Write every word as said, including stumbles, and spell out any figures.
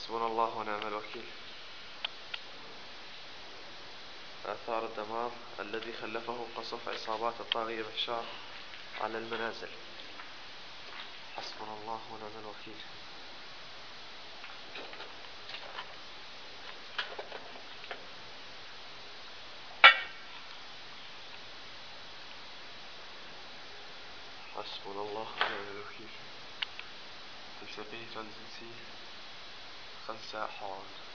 حسبنا الله ونعم الوكيل. آثار الدمار الذي خلفه قصف عصابات الطاغية بشار على المنازل. حسبنا الله ونعم الوكيل. حسبنا الله ونعم الوكيل. تلتقي جنسي خمسة حوالي